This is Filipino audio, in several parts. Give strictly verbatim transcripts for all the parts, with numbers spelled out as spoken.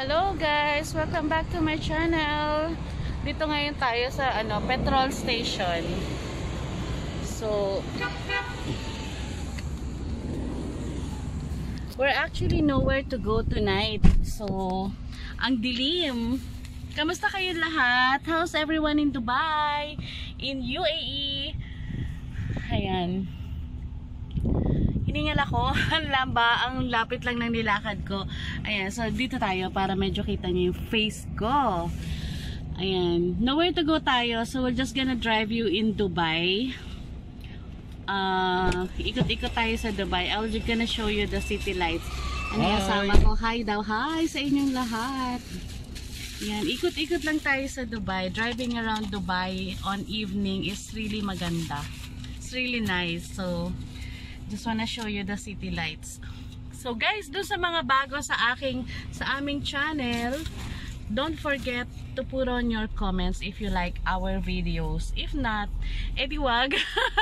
Hello guys, welcome back to my channel. Dito ngayon tayo sa ano, petrol station. So we're actually nowhere to go tonight. So ang dilim. Kamusta kayo lahat? How's everyone in Dubai? In U A E? Ayan. Hiningal ako, ang lamba, ang lapit lang ng nilakad ko. Ayan, so dito tayo para medyo kita niyo yung face ko. Ayan, nowhere to go tayo, so we're just gonna drive you in Dubai. Uh, ikot-ikot tayo sa Dubai. I'm just gonna show you the city lights. Ano yung kasama ko? Hi daw, hi sa inyong lahat. Ayan, ikot-ikot lang tayo sa Dubai. Driving around Dubai on evening is really maganda. It's really nice, so just wanna show you the city lights. So guys, dun sa mga bago sa aking sa aming channel, don't forget to put on your comments if you like our videos. If not, edi wag.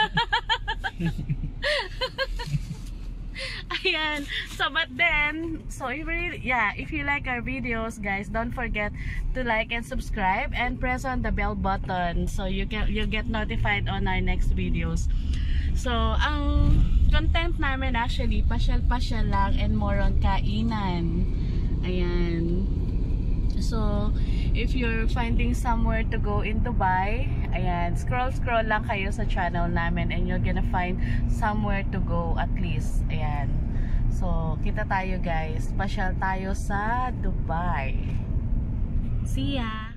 Ayan. So but then, so if you, yeah, if you like our videos, guys, don't forget to like and subscribe and press on the bell button so you can you get notified on our next videos. So, ang content namin actually, pasyal-pasyal lang and more on kainan. Ayan. So, if you're finding somewhere to go in Dubai, ayan, scroll-scroll lang kayo sa channel namin and you're gonna find somewhere to go at least. Ayan. So, kita tayo guys. Pasyal tayo sa Dubai. See ya!